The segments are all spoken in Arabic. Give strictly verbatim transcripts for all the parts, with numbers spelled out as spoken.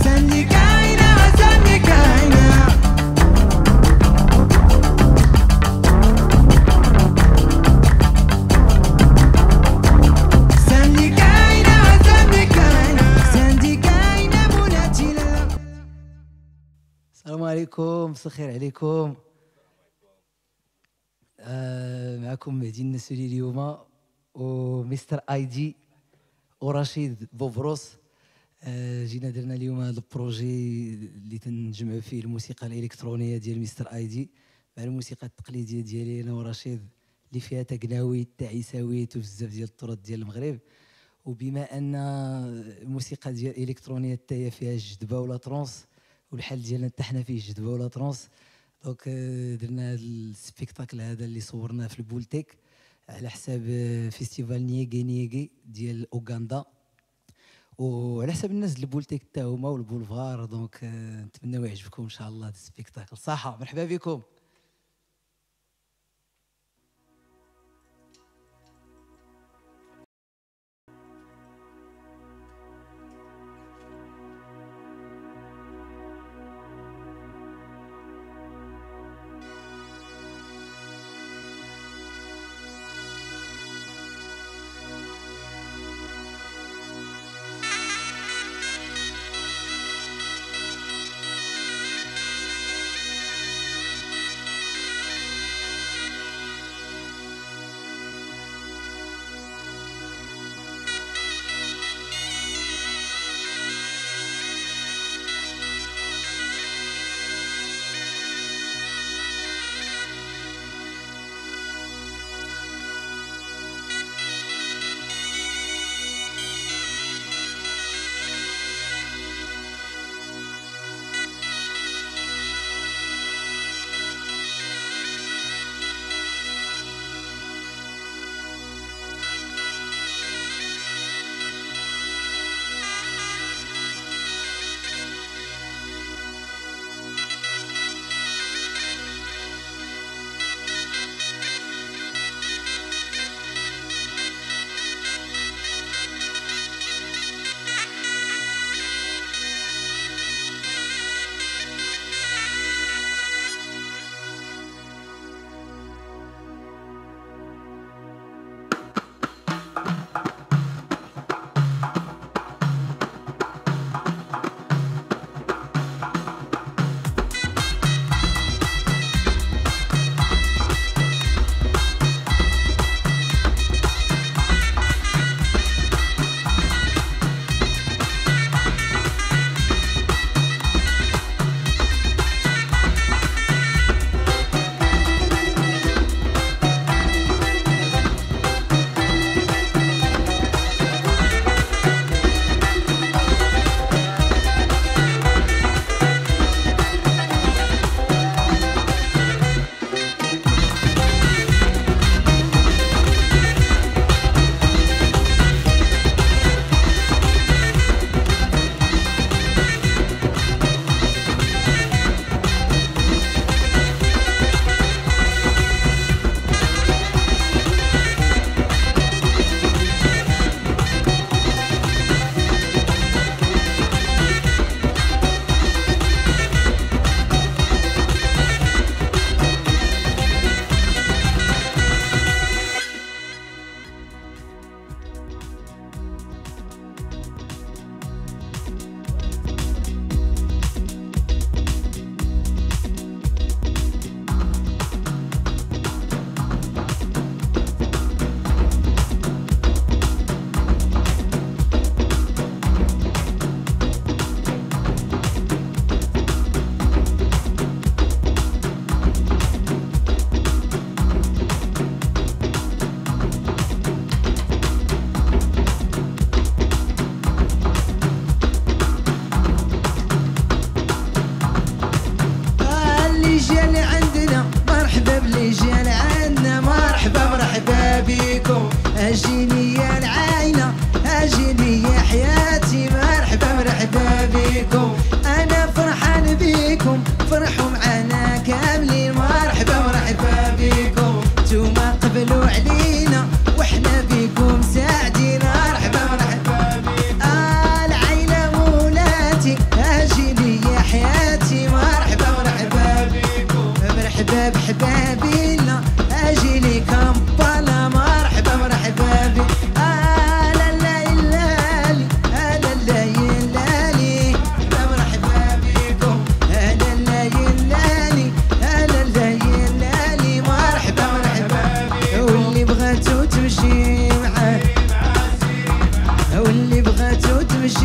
سندي كاينة وسندي كاينة سندي كاينة وسندي كاينة سندي كاينة بناتي لا. السلام عليكم، مساء الخير عليكم. آه معكم مهدي النسولي اليوم ومستر اي دي ورشيد بوبروس. آه جينا درنا اليوم هذا البروجي اللي تنجمعوا فيه الموسيقى الالكترونيه ديال مستر اي دي مع الموسيقى التقليديه ديالي انا ورشيد اللي فيها تقناويت تاع عيساويت وبزاف ديال التراث ديال المغرب. وبما ان الموسيقى ديال الالكترونيه حتى هي فيها الجدبه ولا ترونس والحل ديالنا حتى حنا فيه الجدبه ولا ترونس، دونك درنا هذا السبيكتاكل هذا اللي صورناه في البولتيك على حساب فيستيفال نييغي نييغي ديال اوغندا وعلى حساب الناس ديال البولتيك حتى هما والبولفار. دونك نتمنى يعجبكم ان شاء الله هذا السبيكتاكل. صحه مرحبا بكم.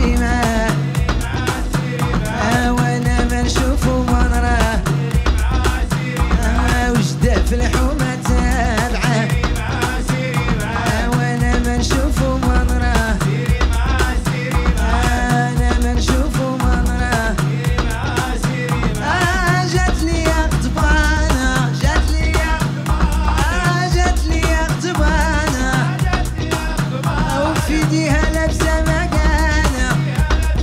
ماشي معاه وانا ما نشوفو ما نراه وجده في الحومة تابعه وانا ما نشوفو ما نراه انا ما نشوفو ما نراه جات لي غضبانة جات لي جات لي غضبانة وفي يديها لابسة مكانة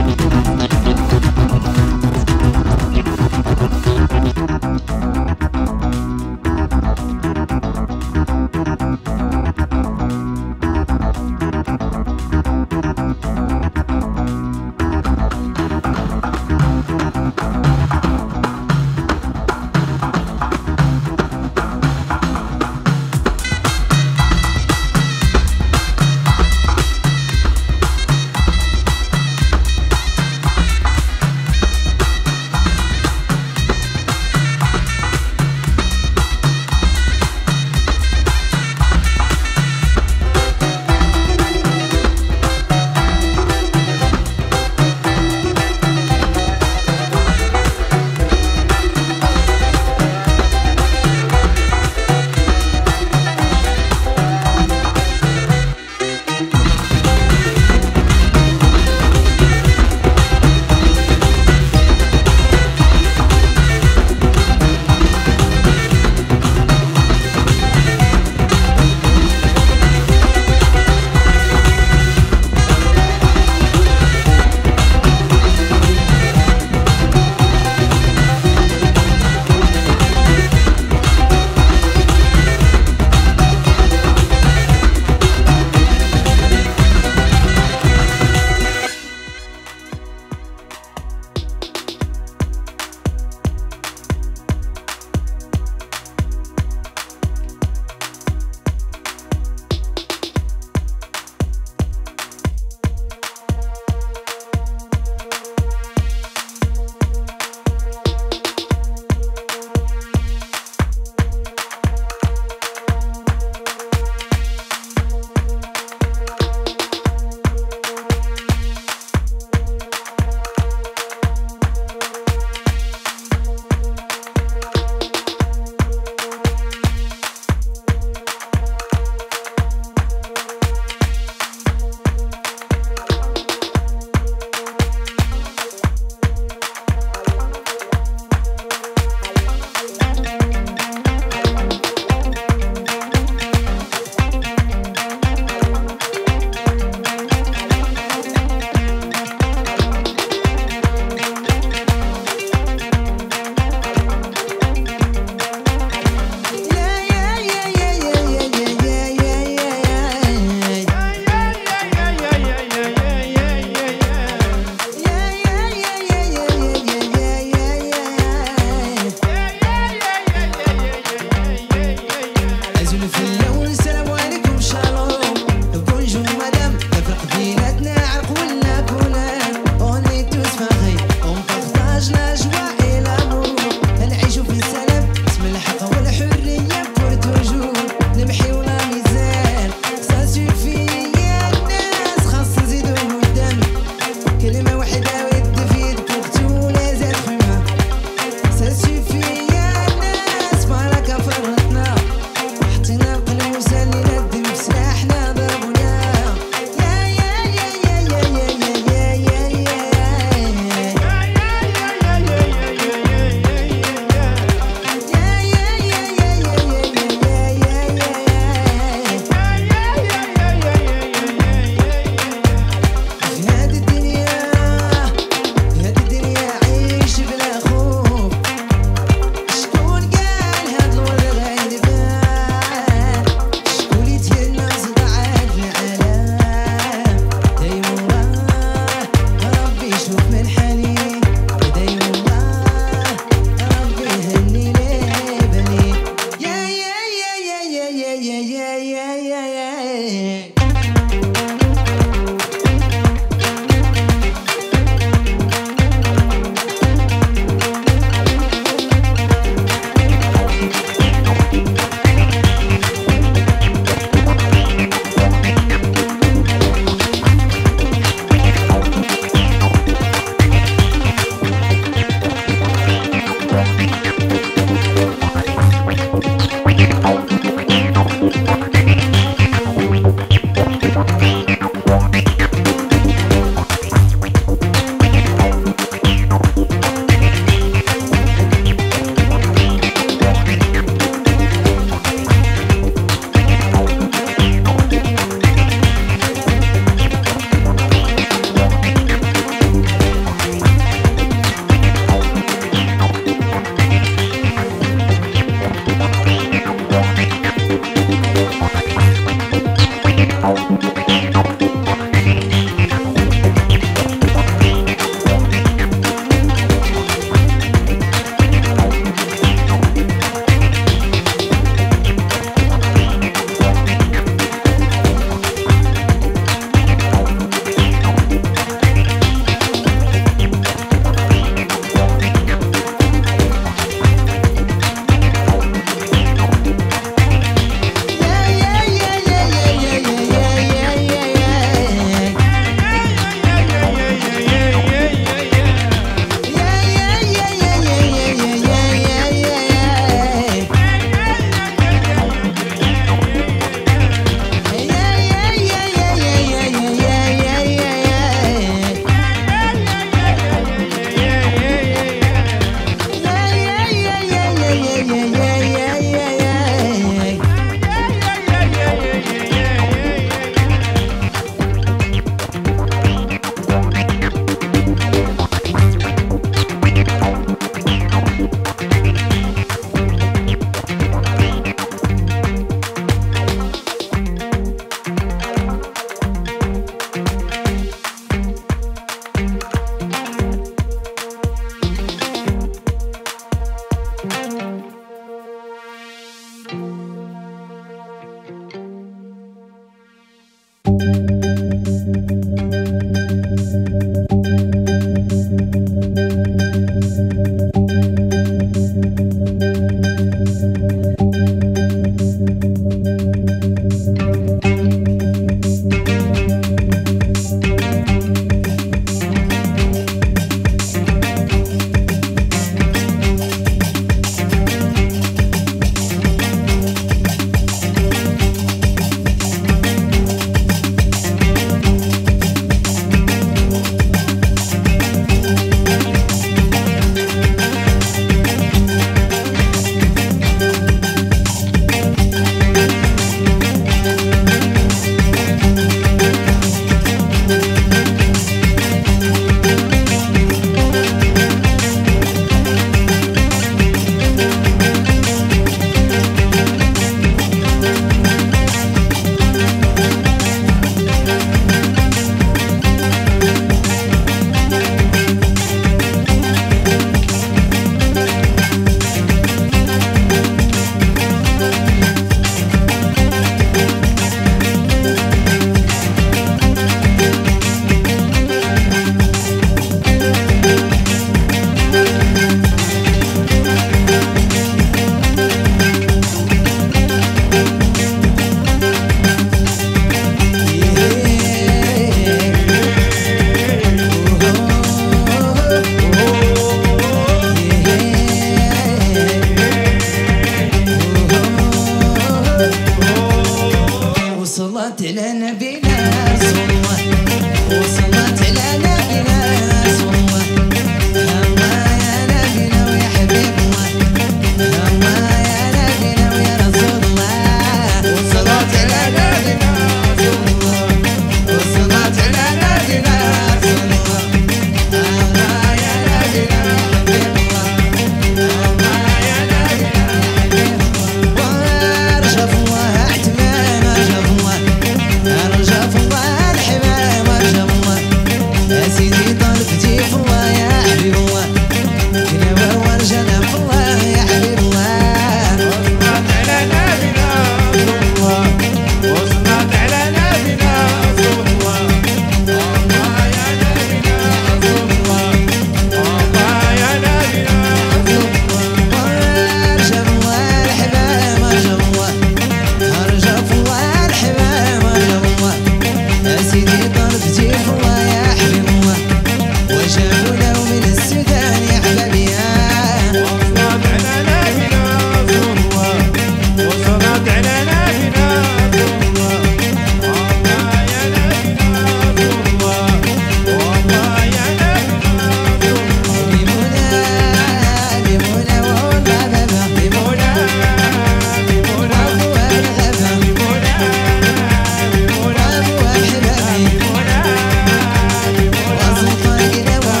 سيدي طالب جيب الله يا حبيب الله وجابوا له من السودان يا حبابي وصلت على نبينا رسول الله وصلت على نبينا رسول الله والله يا نبينا رسول الله والله يا نبينا رسول الله ليمونة ليمونة والله بابا ليمونة ليمونة أبوها الغابة ليمونة ليمونة أبوها الحبابي ليمونة ليمونة وسلطان قدوة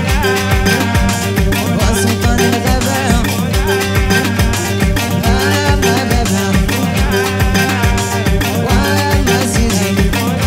وسلطان الغابة أبا بابا والله سيدي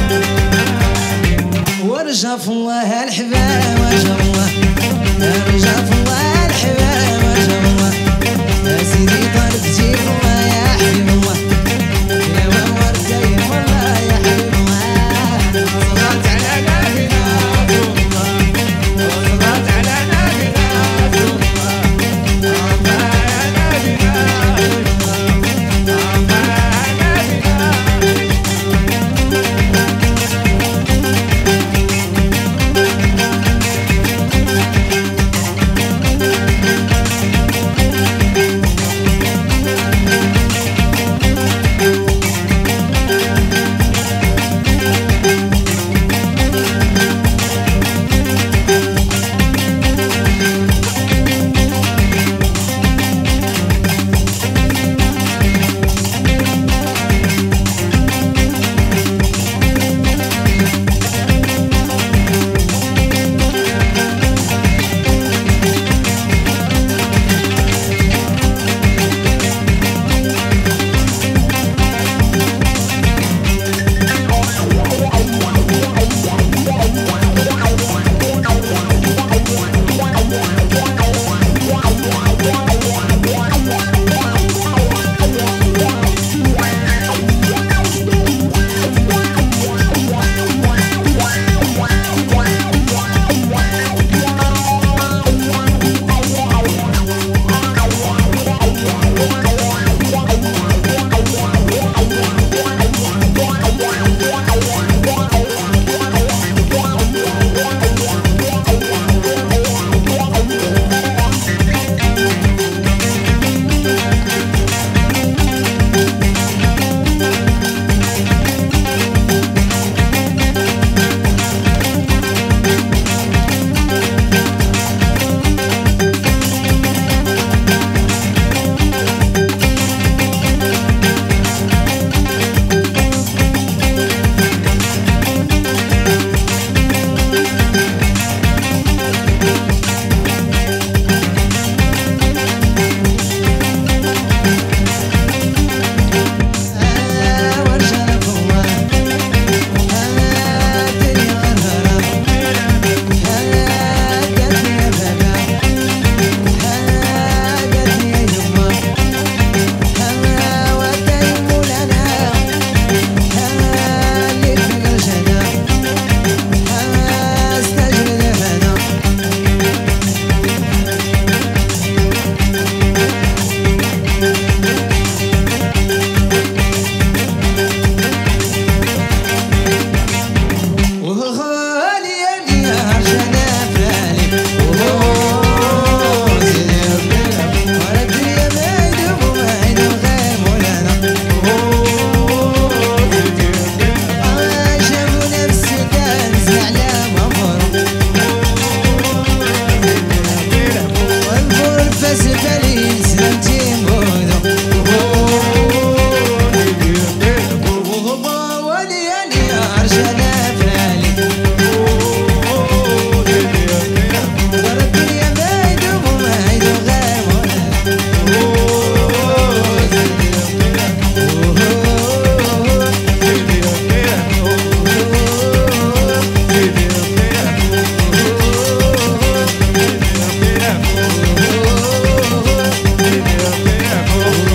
ورجع في الله الحباب ورجع الله ورجع في الله الحباب ورجع الله يا سيدي طالب جيب الله يا حبيب الله يا ورد دايم والله يا حبيب الله وصلت على نبينا رسول الله وصلت على نبينا رسول الله الله يا نبينا رسول الله الله يا نبينا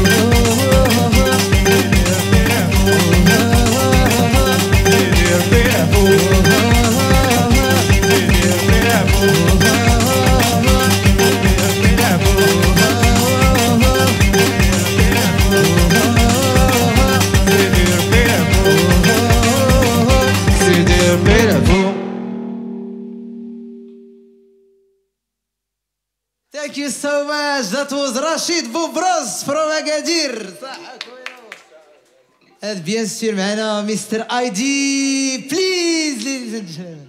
Yeah. Thank you so much. That was Rachid Bobros from Agadir. And bien sûr معنا Mister I D. Please, ladies and gentlemen.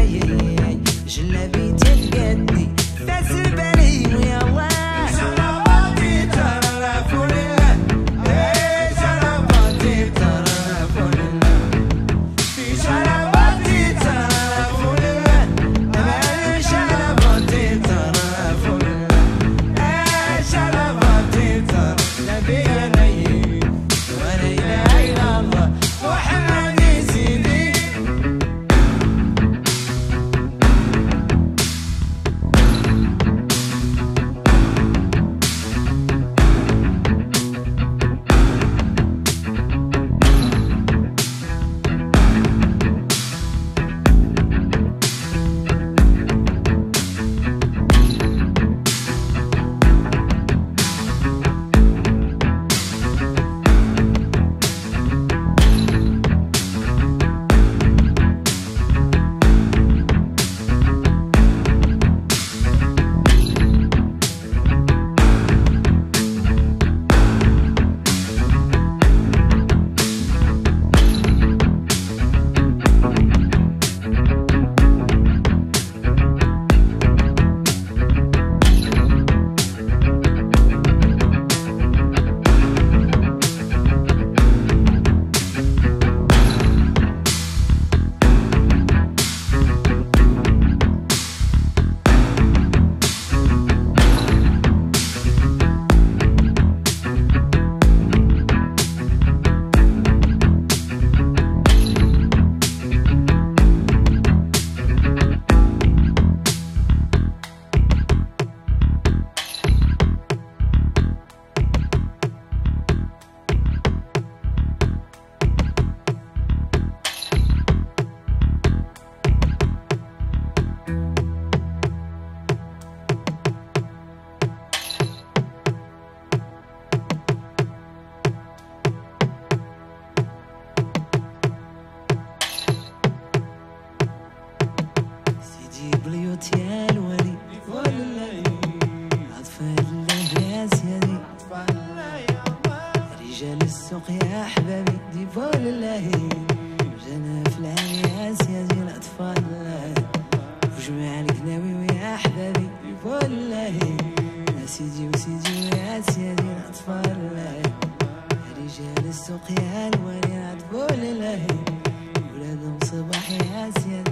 جلابي تلقدني فاس البريم يا الله سيدي بليوت يا الولي أطفال اللباس يا دي رجال السوق يا أحبابي دي فول الله جانا في العرياس يا دي الأطفال وجماع الكناوي ويا أحبابي دي فول الله يا سيدي وسيدي ويا سيدي الأطفال رجال السوق يا الولي أطفال الله ولادهم صباح يا سيدي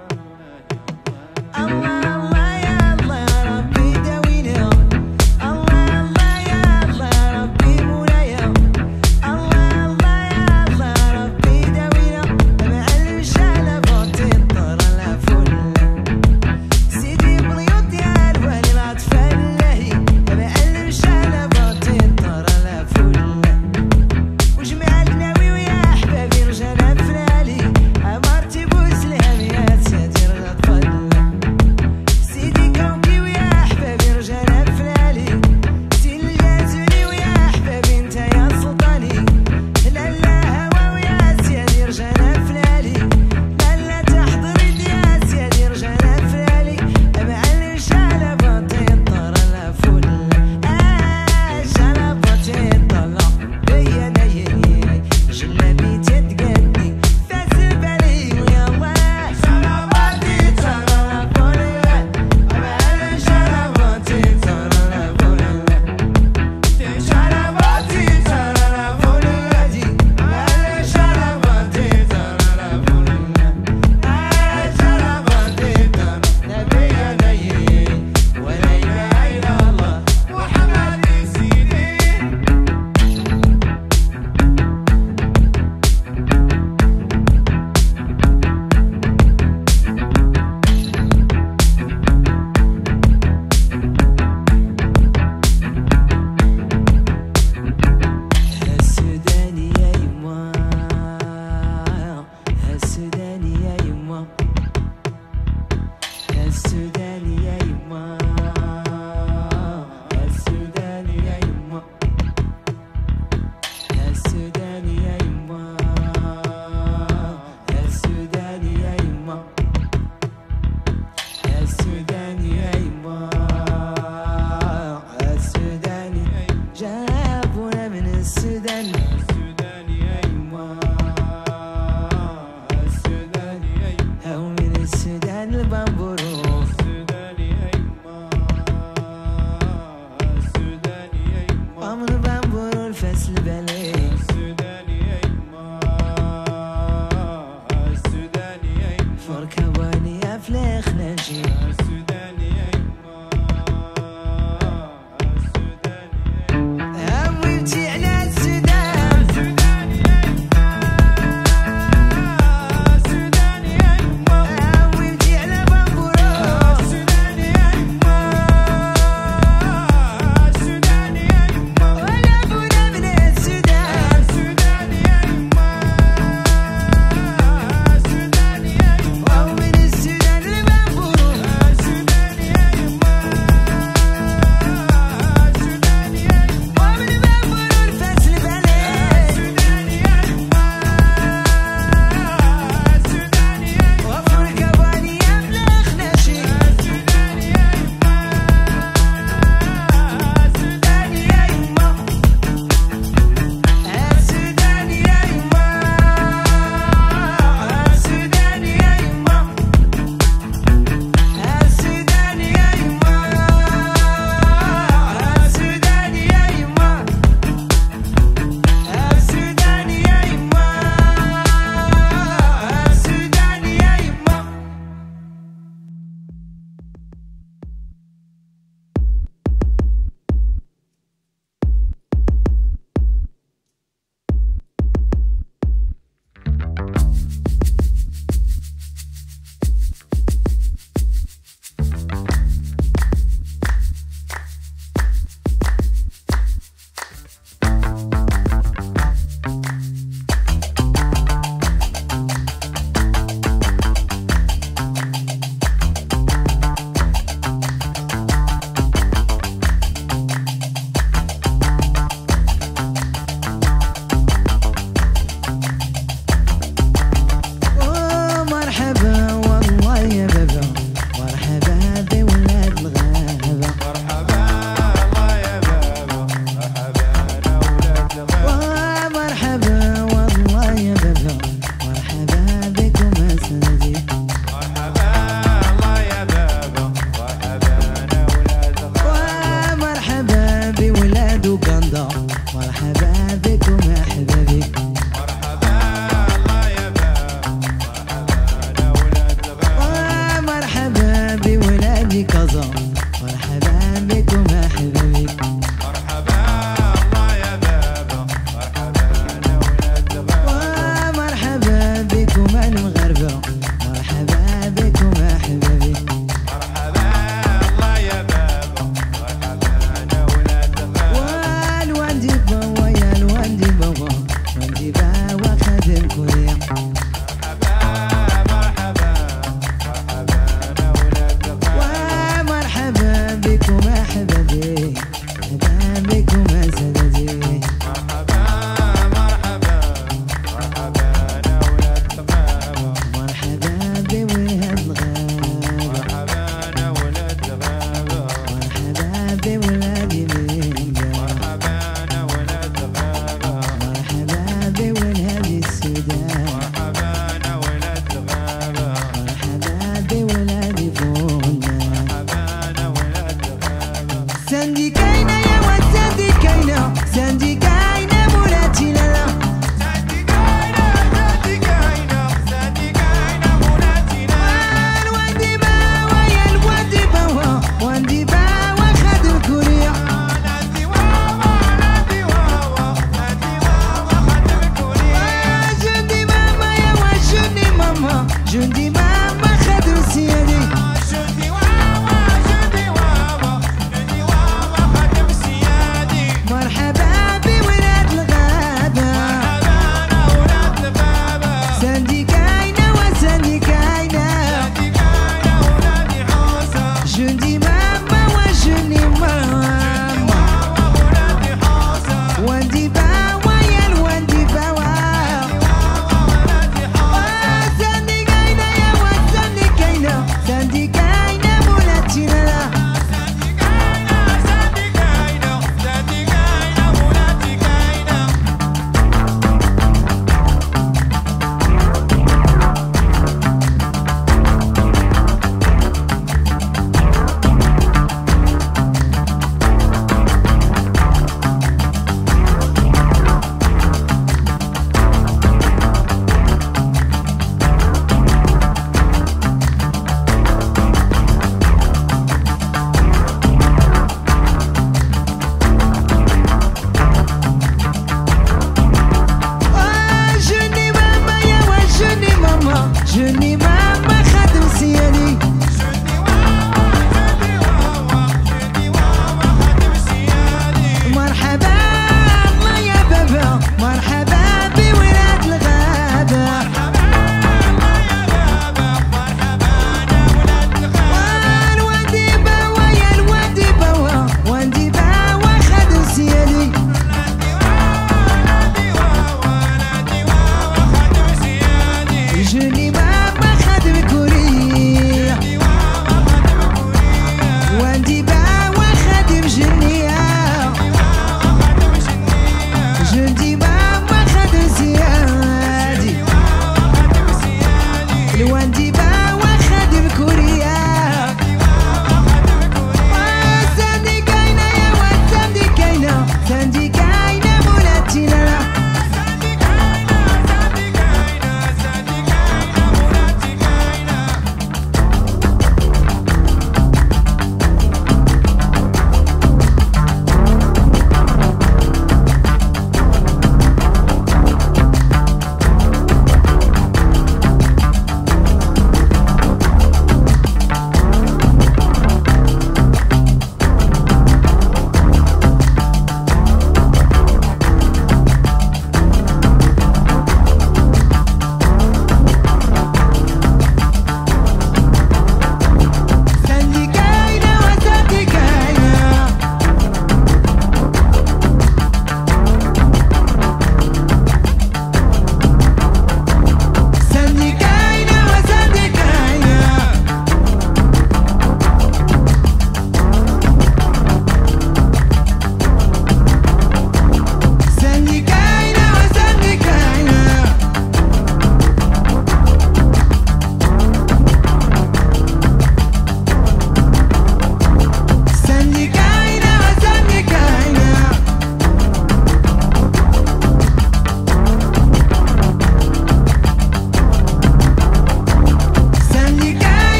الله الله يا الله يا ربي داوينا الله الله يا الله يا ربي مولايا الله الله يا الله يا ربي داوينا ما علمش على بوطي الدار لا فل سيدي بليوت يا الوالي الأطفال ما علمش على بوطي الدار لا فل وجماع الكناوي ويا أحبابي رجال فلالي أمرتي بوسلام يا سيدي الأطفال سيدي كوكي ويا أحبابي رجال فلالي سيدي الجازولي ويا أحبابي انت يا سلطاني لا لا هوا ويا سيدي رجال فلالي لا لا تحضري يا سيدي رجال فلالي ما علمش على بطي الدار لا فل اش على بطي الدار بيا نايي جلابي تتقدي فاس بالي ويا الله صلواتي صلاه فل ما علمش على بطي الدار لا فل تيش على بطي الدار لا فل ما علمش على بطي الدار لا فل اش على بطي الدار نبيا نايي ولا اله الا الله محمد سيدي السوداني يا يما السوداني يا يما السوداني يا يما السوداني يا يما السوداني يا يما السوداني يا يما السوداني يا يما السوداني جابونا من السودان السوداني يا يما السوداني يا يما أو من السودان البامبورو السوداني يا يما السوداني يا يما ومن البامبورو الفاس البالي السوداني يا يما السوداني يا يما فركباني يا فلاخ ناجي السوداني يا يما السوداني يا يما أمويتي على السودان السوداني يا يما السوداني يا يما أمويتي على بامبورو السوداني يا يما السوداني يا يما ولا بونا من السودان السوداني يا يما السوداني يا يما ومن السودان لبامبورو ولادي كازا مرحبا بكم احبابي مرحبا الله يا بابا مرحبا انا ولاد غابة ومرحبا بكم المغاربة مرحبا بكم احبابي مرحبا الله يا بابا مرحبا انا ولاد غابة والوالدي بابا يا الوالدي بابا والدي بابا خادم كوريا مرحبا مرحبا مرحبا انا ولاد غابة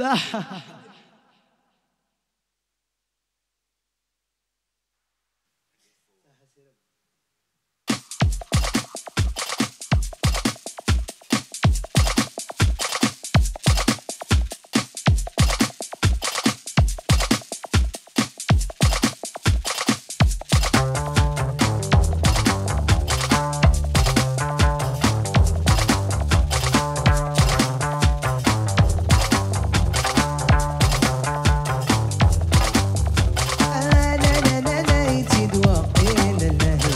صح. لا لا لا لا يتدوى لا لا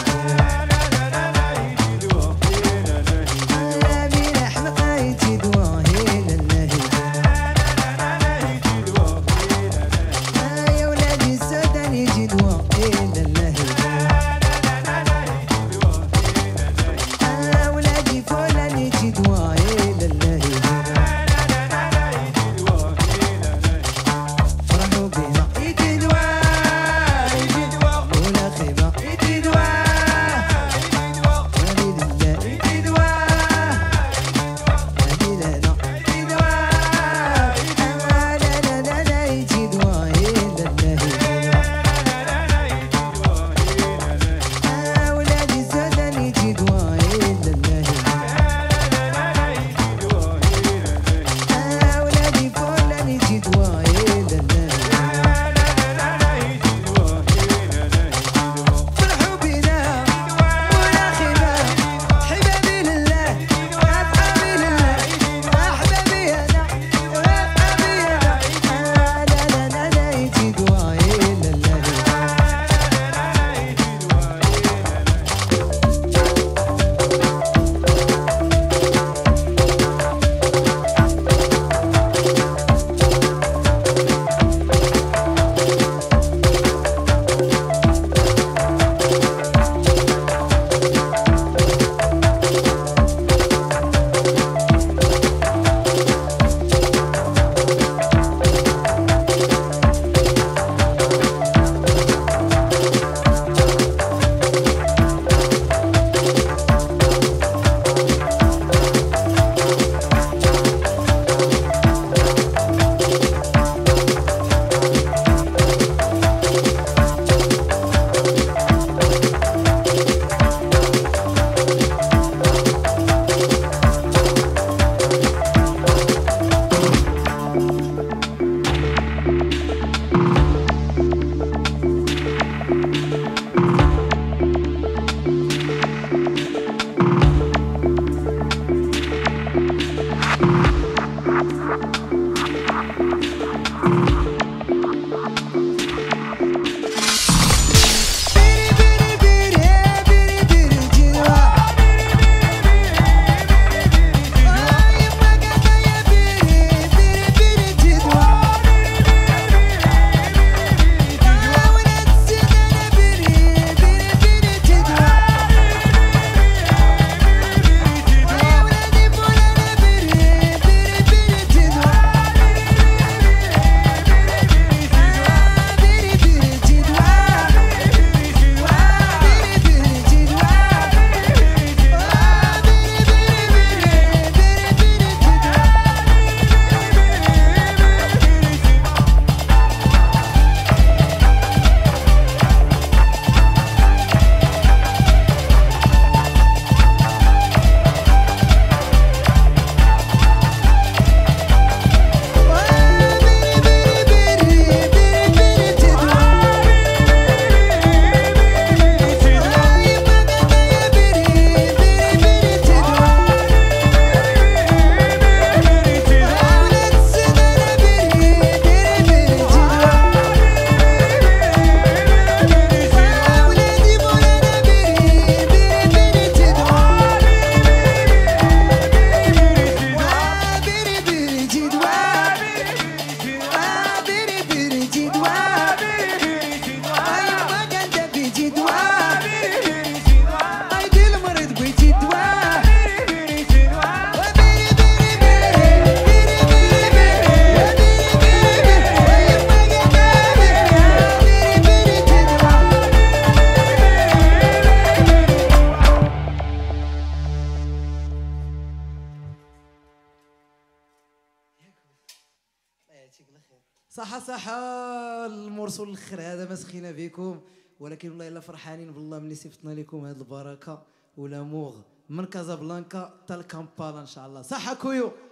صحة صحة المرسول الاخر هذا ما سخينا بكم، ولكن والله الا فرحانين بالله ملي صيفطنا لكم هذه البركه ولاموغ من كازابلانكا حتى لكامبالا ان شاء الله. صحة كويو.